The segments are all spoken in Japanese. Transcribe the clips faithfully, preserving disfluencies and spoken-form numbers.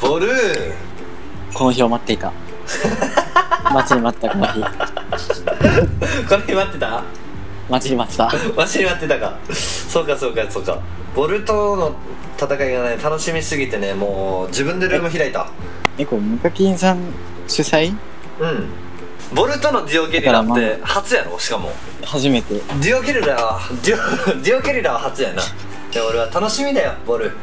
ボルー。 この日を待っていた。待ちに待ったこの日。 この日待ってた。 待ちに待ってた。 待ちに待ってたか。そうかそうかそうか。ボルとの戦いがね楽しみすぎてね、もう自分でルーム開いた。 え、これムカキンさん主催？ うん。ボルとのディオゲリラって初やろ。しかも初めて。 ディオゲリラはディオディオゲリラは初やな。で俺は楽しみだよボル。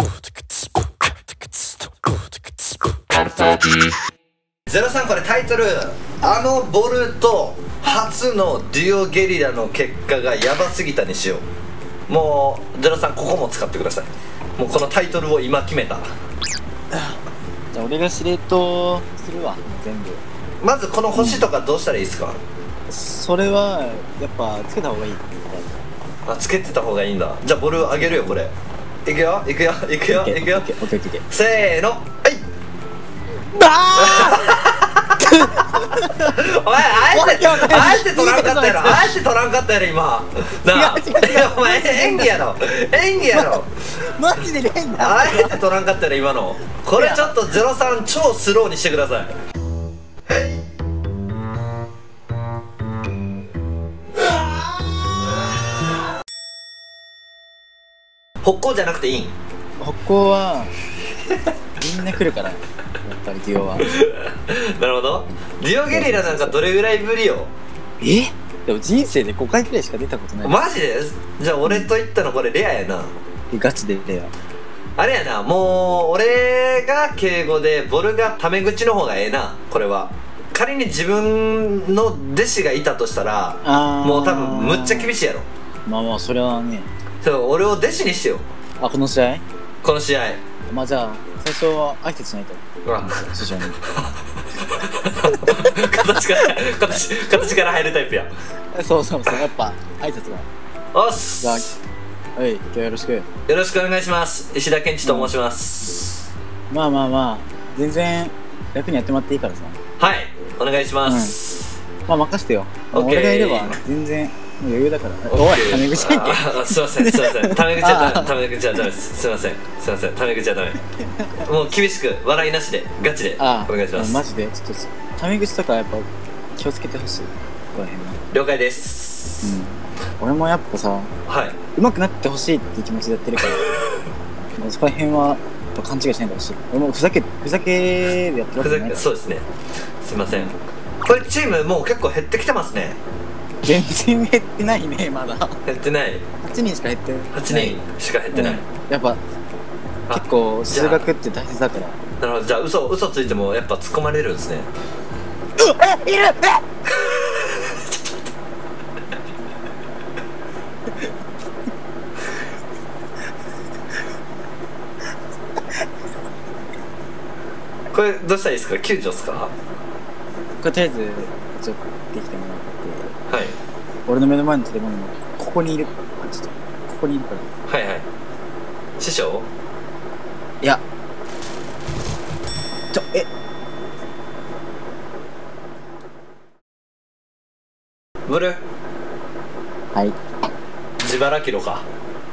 ゼロさんこれタイトル、あのボルと初のデュオゲリラの結果がヤバすぎたにしよう。もうゼロさんここも使ってください。もうこのタイトルを今決めた。 じゃあ俺が司令塔するわ全部。 まずこの星とかどうしたらいいですか？ それはやっぱつけた方がいい。 あ、つけてた方がいいんだ。じゃあボルあげるよこれ。いくよいくよいくよいくよ。せーの、はい。お前あえてあえて取らんかったやろ。あえて取らんかったやろ今なあ。お前演技やろ演技やろ。 マジで変だ。 あえて取らんかったやろ今の。これちょっとゼロさん超スローにしてください。北高じゃなくていいん？ 北高はみんな来るからやっぱりデュオは。 なるほど。デュオゲリラなんかどれぐらいぶりよ？ え？でも人生でごかいくらいしか出たことない。 マジで？じゃあ俺と言ったのこれレアやな。 ガチでレア。 あれやな、もう俺が敬語でボルがタメ口の方がええな。これは仮に自分の弟子がいたとしたらもう多分むっちゃ厳しいやろ。 まあまあそれはね。 そう俺を弟子にしてよ。 あ、この試合？ この試合。まあじゃあ最初は挨拶しないと。 ほら師匠に。 形から形形から入るタイプや。 そうそうそう、やっぱ挨拶が。 おっす。 はい、今日よろしく。 よろしくお願いします。石田健二と申します。 うん、まあまあまあ全然楽にやってもらっていいからさ。 はい、お願いします。 うん、まあ任せてよ。俺がいれば全然余裕だから。おい、タメ口入って。 すいませんすいません。タメ口はダメ、タメ口はダメです。すいませんすいません。タメ口はダメ。もう厳しく笑いなしでガチでお願いします。 マジでちょっとタメ口とかやっぱ気をつけてほしい。この辺は。 了解です。 うん。俺もやっぱさ、はい。上手くなってほしいっていう気持ちでやってるから。そこら辺は勘違いしないでほしい。俺もふざけふざけでやってるわけじゃないから。 そうですね。すいません。これチームもう結構減ってきてますね。 全然減ってないね、まだ。 減ってない。 はちにんしか減ってない。 はちにんしか減ってない。 やっぱ結構数学って大切だから。 なるほど。じゃあ嘘嘘ついてもやっぱ突っ込まれるんですね。 え、いる。 これどうしたらいいですか？救助ですか？ これとりあえずちょっとできてもらって。はい。俺の目の前の建物もここにいる。ちょっとここにいるから。 はいはい。師匠？ いや。ちょえ。 ブル。 はい。 自腹キロか。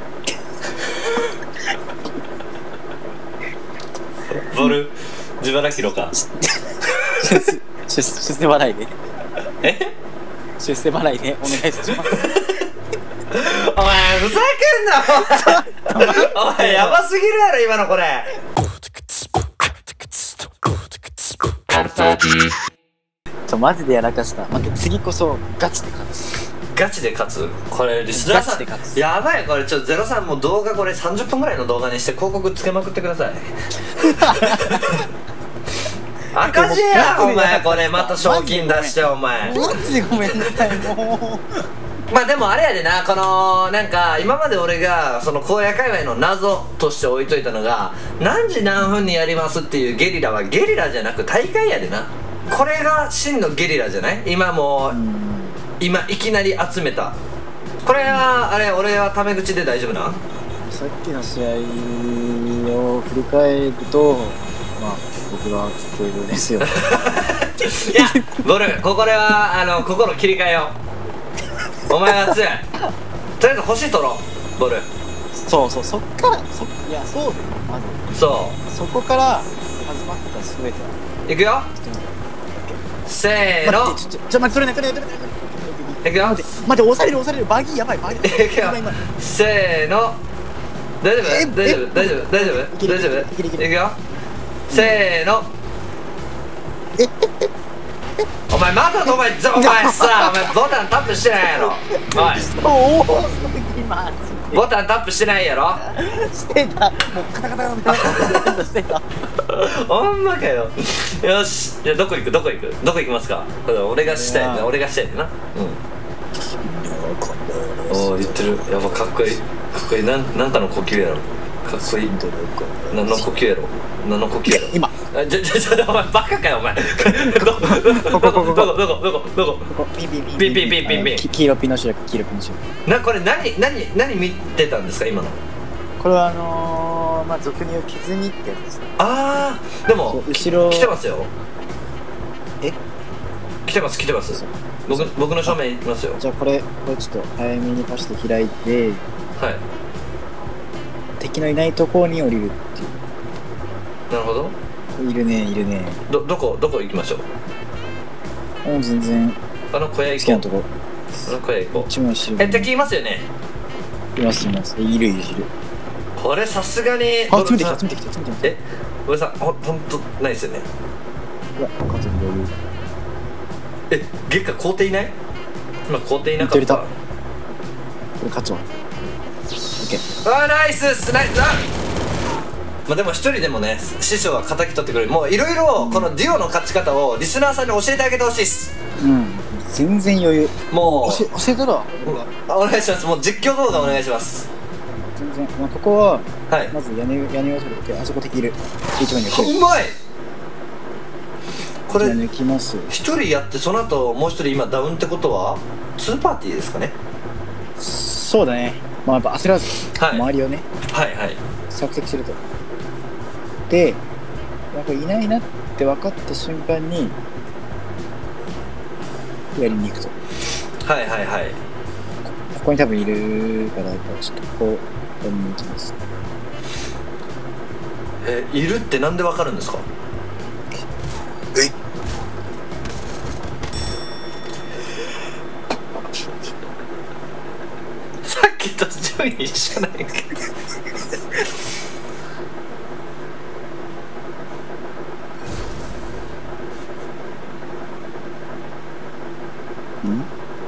ボル。自腹キロか。 出世払いで。 え？ 出世払いでお願いします。 お前ふざけんなお前やばすぎるやろ今のこれ。 ちょマジでやらかした。待って次こそガチで勝つ。 ガチで勝つ。これリスナーさんやばい。これちょっとゼロさんも動画これさんじゅっぷんぐらいの動画にして広告つけまくってください。赤字やお前。これまた賞金出してお前。 マジでごめんなさいもう。まあでもあれやでな、このなんか今まで俺がその荒野界隈の謎として置いといたのが何時何分にやりますっていうゲリラはゲリラじゃなく大会やでな。これが真のゲリラじゃない？今もう今いきなり集めた。これはあれ俺はタメ口で大丈夫な？ さっきの試合を振り返るとまあ僕は敬語ですよ。いやボルここではあの心切り替えよう。お前は強い。とりあえず星取ろうボル。 そうそうそっからそいやそうまずそうそこから始まったらすべていくよせーの待ってちょちょ待って取れない取れない取れないいくよ待って待って押される押されるバギーやばいバギーいくよせーの大丈夫え大丈夫大丈夫大丈夫いける大丈夫いけるいけるいくよせーのお前まだお前お前さお前ボタンタップしてないやろおいおおマジボタンタップしてないやろしてたもうカタカタカタカタしてたほんまかよよしじゃあどこ行くどこ行くどこ行きますか俺がしたいね俺がしたいねなうんおお言ってるやばかっこいいかっこいいなんなんかの呼吸やろかっこいい何の呼吸やろ何の呼吸やろ今あじゃじゃじゃお前バカかよお前どこどこどこどこどこどこピンピンピンピンピンピンピンピン黄色ピノシュラ黄色ピノシュラなこれ何何何見てたんですか今のこれはあのー、まあ俗に言う削みってやつですねああでも後ろ来てますよえ来てます来てます僕僕の正面いますよじゃあこれこれちょっと早めにパシッと開いてはい敵のいないところに降りるっていうなるほどいるねいるねどどこどこ行きましょうもう全然あの小屋好きな行ことこうあの小屋行こ一番後ろうえ敵いますよねいますいますえいるいるいるこれさすがにあ詰めてきた詰めてきた詰めてきたえ俺さんほほんとないですよねいや勝つ余裕え月下皇帝いない今皇帝いなかっ入れたたこれ勝つわオッケーあーナイスっすナイスあまあでも一人でもね師匠は敵取ってくれるもういろいろこのデュオの勝ち方をリスナーさんに教えてあげてほしいっすうん全然余裕もう教え教えたらあお願いしますもう実況動画お願いします全然、まあ、ここははいまず屋根屋根を取るけあそこ敵いる一番に来るうまいこれ屋根抜きます一人やってその後もう一人今ダウンってことはツーパーティーですかねそうだねまあやっぱ焦らず、 はい周りをねはいはい索敵するとでなんかいないなって分かった瞬間にやりに行くとはいはいはいここに多分いるからちょっとここやりに行きますえいるってなんでわかるんですかえいさっきと順位一緒なんやけどん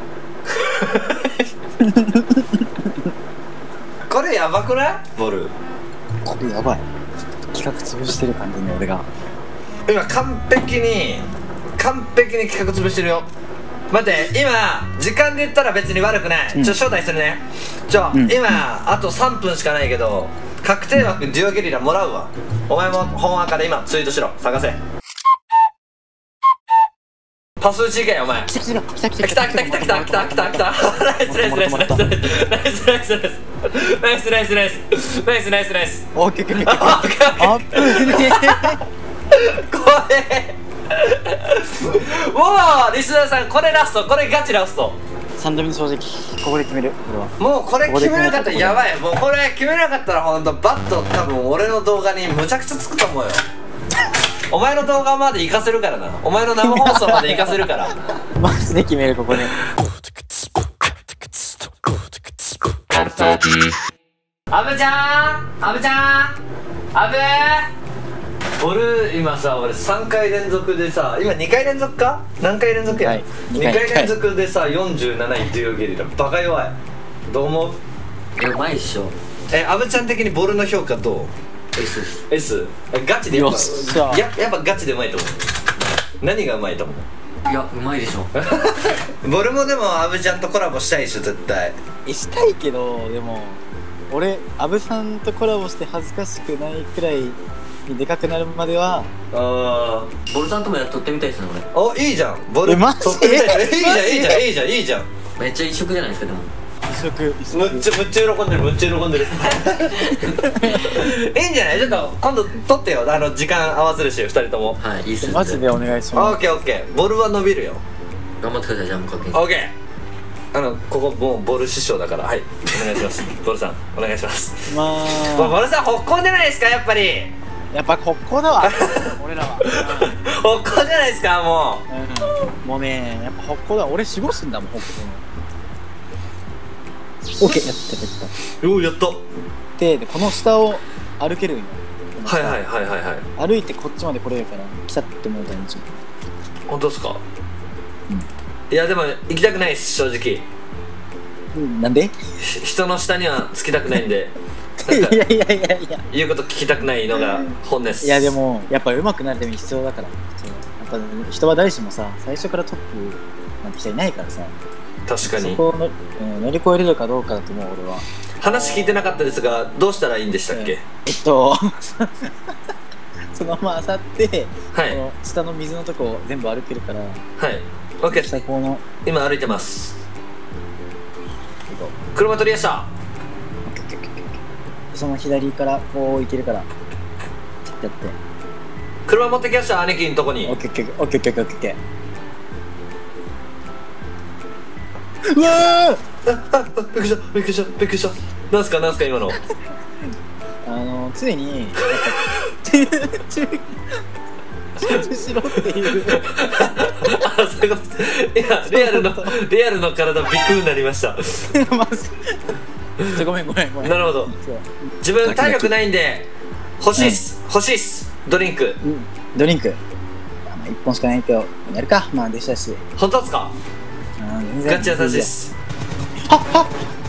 これやばくないボルこれやばい企画潰してる感じに俺が今完璧に完璧に企画潰してるよ待って今時間で言ったら別に悪くない、うん、ちょ招待するねちょ、うん、今あとさんぷんしかないけど確定枠デュオゲリラもらうわお前も本赤で今ツイートしろ探せパス打ち行けよお前来た来た来た来た来た来た来た来た来た来た来たナイスナイスナイスナイスナイスナイスナイスナイスナイスナイスナイスナイスナイスナイスオッケーオッケーオッケーアップこれもうリスナーさんこれラストこれガチラストさんどめの正直ここで決めるこれはもうこれ決めなかったらやばいもうこれ決めなかったらほんとバッと多分俺の動画にむちゃくちゃつくと思うよお前の動画まで行かせるからなお前の生放送まで行かせるからマジで決めるここでアブちゃんアブちゃんアブ俺今さ俺さんかい連続でさ今にかい連続か何回連続や、はい、にかい連続でさよんじゅうなないデュオゲリラバカ弱いどう思ううまいっしょえアブちゃん的にボルの評価どう S です S ガチでやっぱややっぱガチでうまいと思う何がうまいと思ういやうまいでしょボルもでもアブちゃんとコラボしたいでしょ絶対したいけどでも俺アブさんとコラボして恥ずかしくないくらいでかくなるまではあーボルさんともやっとってみたいですね俺おいいじゃんボルマジ撮ってみたいいいじゃんいいじゃんいいじゃんいいじゃんめっちゃ異色じゃないですかでも異色異色むっちゃむっちゃ喜んでるむっちゃ喜んでるいいんじゃないちょっと今度撮ってよあの時間合わせるしふたりともはいいいっすねマジでお願いしますオッケーオッケーボルは伸びるよ頑張ってくださいジャンプ確認オッケーあのここもうボル師匠だからはいお願いしますボルさんお願いしますまあボルさんほっこんでないですかやっぱりやっぱここだわ俺らは、 ほっこじゃないですかもうんうん、もうねやっぱここだ。俺守護神だもん、ここの。オッケー、やったやったやっうようやった。 た。ででこの下を歩けるんよ。 はいはいはいはいはい。 歩いてこっちまで来れるから来たって思うと思う。 本当ですか？ うん。 いやでも行きたくないです正直。 うんなんで？ ひ人の下にはつきたくないんでいやいやいやいや。 言うこと聞きたくないのが本音です。 いやでもやっぱ上手くなるために必要だから。そうやっぱ人は誰しもさ最初からトップなんて人いないからさ。 確かに。 そこをの、うん、乗り越えれるかどうかだと思う俺は。 話聞いてなかったですがどうしたらいいんでしたっけ？ えっとそのまま漁って、 はいこの下の水のとこ全部歩けるから。 はい OK です。 最高の。 今歩いてます。車取りました。 その左からこう行けるからやって。 車持ってきました兄貴のとこに。 オッケーオッケーオッケーオッケーオッケーオッケー。うわーあ、びっくりしたびっくりしたびっくりした。なんすかなんすか今の。 あの常に集中しろっていうあ、そういうこと。いやリアルのリアルの体びっくりになりました。 まずちょごめんごめんごめん。 なるほど。 そう自分体力ないんで欲しいっす、欲しいっすドリンク。 うんドリンクあのいっぽんしかないけどやるか。まあ弟子だし。 本当ですか？ うん全然ガチ優しいっす。 はっはっ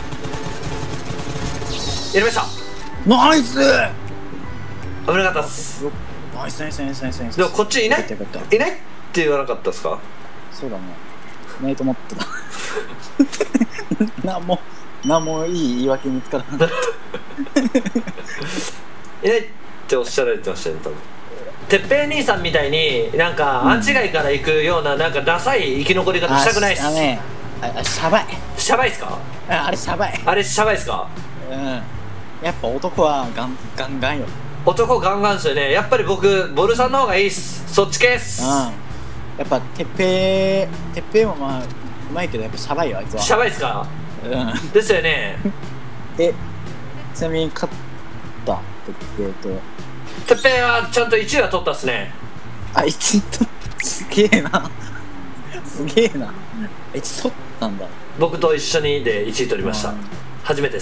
やりました。 ナイス危なかったっす。 ナイスナイスナイスナイスナイス。 でもこっちいないよかったよかったいないって言わなかったですか？ そうだね。いないと思ってたなんもなんもいい言い訳見つからなかったいないっておっしゃられてましたね多分。てっぺい兄さんみたいになんかうんアンチ街から行くようななんかダサい生き残り方したくないっす。 あねああシャバい。 シャバいっすか？ ああれシャバい。 あれシャバいっすか？ うんやっぱ男はガンガンガンよ。 男ガンガンっすよね。やっぱり僕ボルさんの方がいいっす。そっち系っす。 うんやっぱてっぺいてっぺいもまあうまいけどやっぱシャバいよあいつは。 シャバいっすか？ うんですよね。 えちなみに勝ったてっぺいと。 てっぺいはちゃんといちいは取ったっすね。 あいちとすげえなすげえないち取ったんだ。 僕と一緒にでいちい取りましたうん。 初めてです。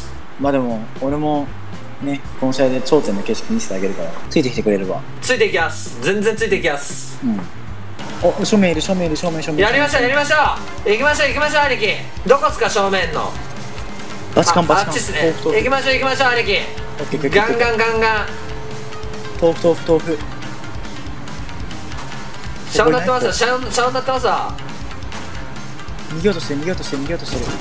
まあでも俺もねこの試合で頂点の景色見せてあげるからついてきてくれれば。 ついていきます。全然ついていきます。 うんお正面いる正面いる正面正面。 やりましょうやりましょう。行きましょう行きましょう兄貴。どこっすか正面の。 バチカンバチカン。 ああっちっすね。行きましょう行きましょう兄貴。 オッケーオッケーガンガンガンガン。 豆腐豆腐豆腐。 シャウンなってますよ。シャウンシャウンなってますわ。 逃げようとしてる逃げようとしてる逃げようとしてる。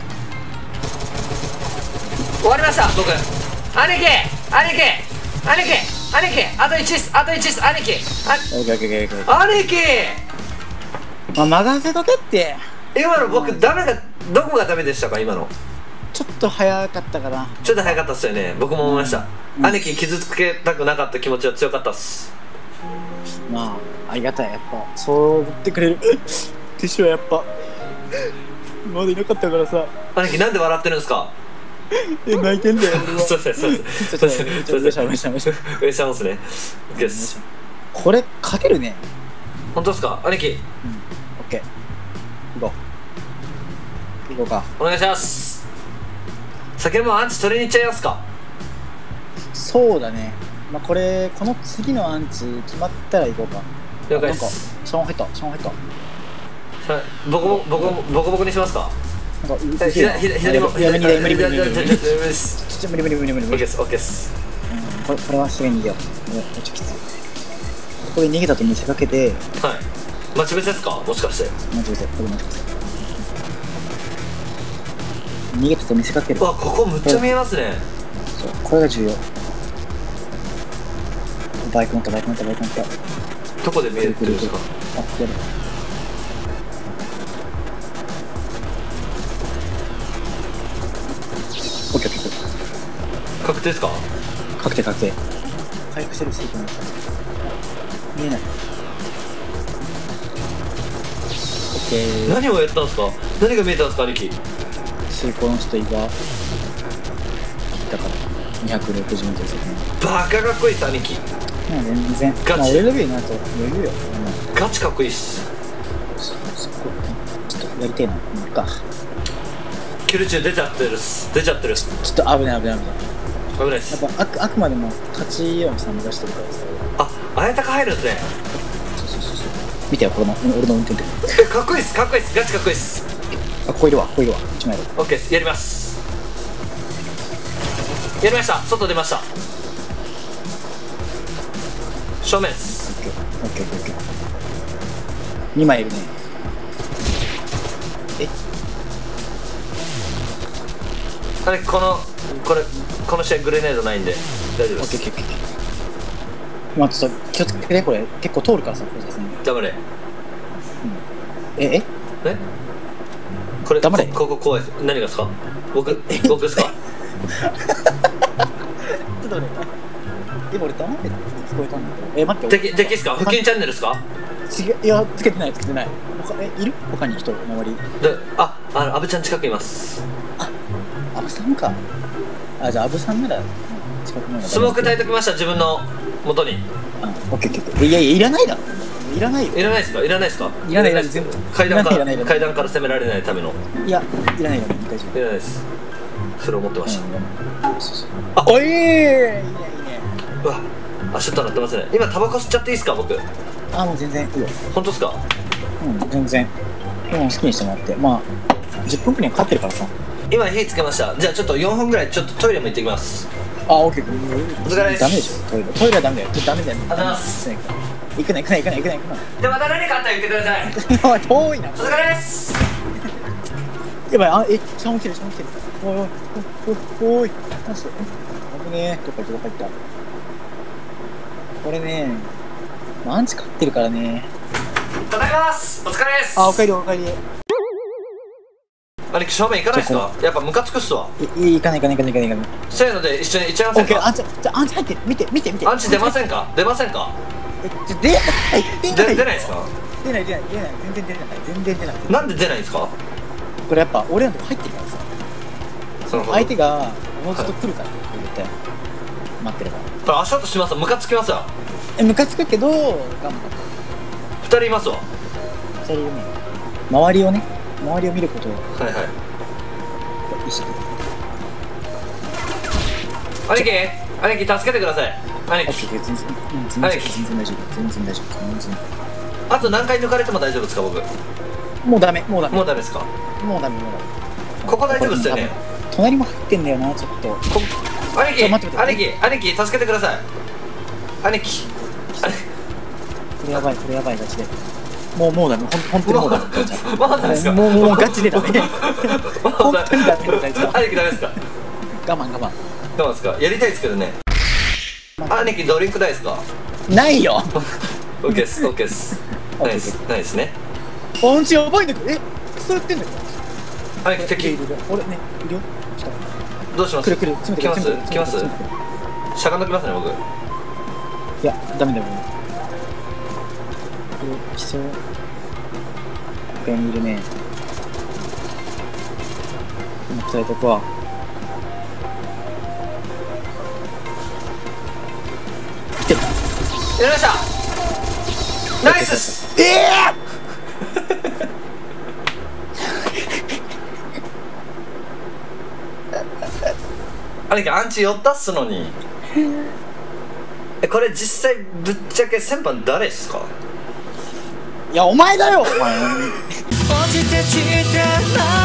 終わりました僕。兄貴兄貴兄貴兄貴あといちっすあといちっす兄貴。あオッケーオッケーオッケーオッケー。 兄貴まあ任せとけって。 今の僕ダメがどこがダメでしたか今の。 ちょっと早かったかな。 ちょっと早かったっすよね。僕も思いました、 うん兄貴傷つけたくなかった気持ちは強かったっす。 まあありがたいやっぱそう思ってくれるティッシュはやっぱ今までいなかったからさ。 兄貴なんで笑ってるんですか？ え泣いてんだよ俺は。 そうですそうですそうですそうです。 めちゃめちゃ上しゃますね。オッケーです。 これかけるね。 本当ですか兄貴。 うんオッケー行こう行こうか。 お願いします。先もアンチ取りに行っちゃいますか？ そうだね。まあこれこの次のアンチ決まったら行こうか。 了解なんかです。 シャワン入ったシャワン入った。 さボコボコボコボコボコにしますか？ なんかう左左左もいや無理無理無理無理無理無理無理無理無理ですちょっと無理無理無理無理無理。 オッケーですオッケーです。 うんこれこれはすぐに逃げよう。めっちゃきつい。ここで逃げたと見せかけてはい待ち伏せですかもしかして。 待ち伏せこれ待ち伏せ。逃げたと見せかける。 うわここむっちゃ見えますね。 そうこれが重要。バイク乗ったバイク乗ったバイク乗った。 どこで見えるっていうんですか？ あここで。オッケーオッケーオッケー。 確定ですか？ 確定確定。回復してるスイートになった。見えない。オッケー。 何をやったんですか？何が見えたんですか兄貴？ 水耕の人がだからにひゃくろくじゅうメートルですよね。 バカかっこいいっす兄貴。 まあ全然ガチまあ俺レベルになると余裕よ。 ガチかっこいいっす。 そそこちょっとやりてえな。いいか。 キル中出ちゃってるっす。出ちゃってるっす。 ちょっと危ない危ない危ない。 危ないっす。 やっぱあくあくまでも勝ちをさ目指してるからさ。 あ、あやたか入るんですね。 そうそうそうそう。見てよこの俺の運転で。 え、かっこいいっす、かっこいいっす、ガチかっこいいっす。 あ、ここいるわここいるわ。一枚いる。 オッケーっす、やります。やりました。外出ました。正面っす。 オッケーオッケーオッケー。二枚いるね。え。 あれ、このこれこの試合グレネードないんで大丈夫です。 オッケーオッケーオッケー。まあちょっと気をつけてこれ結構通るからさこれですね。 黙れ。 うん、えええこれ黙れ。 ここ怖いです。何がですか。僕僕ですか。 ちょっとね今俺黙ってた聞こえたんだけど。え待って敵敵ですか。腹筋チャンネルですか。 違ういやつけてないつけてない。他えいる他に人周り。 で、ああの阿部ちゃん近くいます。 アブさんか。あじゃあアブさんなら近くの方が。 スモーク焚いときました。自分の元に。 あオッケーオッケーオッケー。いやいやいらないだろ。いらないよ。 いらないですか。いらないですか。 いらないいらない全部。 階段かいらないいらないら階段から攻められないための。 いやいらないいらない大丈夫。 いらないです。それを持ってました。 うんそうそう。 あおいーいいねいいね。 うわあ、シュッとなってますね。今タバコ吸っちゃっていいですか僕。 あもう全然いいよ。 本当ですか。 うん全然。もう好きにしてもらってまあじゅっぷんくらいかかってるからさ。 今火つけました。じゃあちょっとよんぷんぐらいちょっとトイレも行ってきます。 あオッケー。 お疲れです。 ダメでしょトイレ。トイレはダメだよ。ちょっとダメだよ。 ありがとうございます。 行くな行くな行くな行くな行くな。 でまた何かあったら言ってください。 おい遠いな。 お疲れです。 やばいあえシャン起きてるシャン起きてる。おいおいおいおいマジで危ねえ。どっかどこ入った。これねアンチ勝ってるからね。 戦います。お疲れです。 あおかえりおかえり。 兄貴正面行かないですか。やっぱムカつくっすわ。 いい行かない行かない行かない行かない行かない。 せーので一緒に行っちゃいませんか。 オッケーアンチじゃアンチ入ってる。見て見て見て。 アンチ出ませんか。出ませんか。 えちょ出ない出ないで出ないですか。 出ない出ない出ない全然出ない全然出ない。 なんで出ないんですか。 これやっぱ俺らのとこ入ってるからさ。 その相手がおのずと来るから絶対待ってれば。 これ足音します。ムカつきますわ。 えムカつくけど我慢。 二人いますわ。 ふたりいるね。周りをね周りを見ることをはいはい。 意識。 兄貴兄貴助けてください。兄貴全然全然全然大丈夫全然大丈夫全然。 あと何回抜かれても大丈夫ですか僕。 もうダメもうダメもうダメですか。 もうダメもうダメ。 ここ大丈夫ですよね。 隣も入ってんだよなちょっと。 こ兄貴ちょ待って待って兄貴兄貴助けてください。兄貴これやばいこれやばいガチで。もうもうダメほんとにもうダメ。 まだですか。 もうもうガチでダメ。本本当にダメだよ。 兄貴ダメですか。 我慢我慢。 どうですか。やりたいですけどね。兄貴ドリンクないですか。 ないよ。 オッケーですオッケーです。ないですないですね。 パンチやばいんだけどえクソやってんだよ。 兄貴敵俺ねいるよ。ちょっとどうします。 来る来る来ます来ます。しゃがんどきますね僕。 いやダメだよこれ来そう。他にいるね。今来たいとこは来てる。 やりました。ナイスっす。 ええ兄貴アンチ寄ったっすのに。えこれ実際ぶっちゃけ先輩誰っすか。 いやお前だよお前。 落ちてきて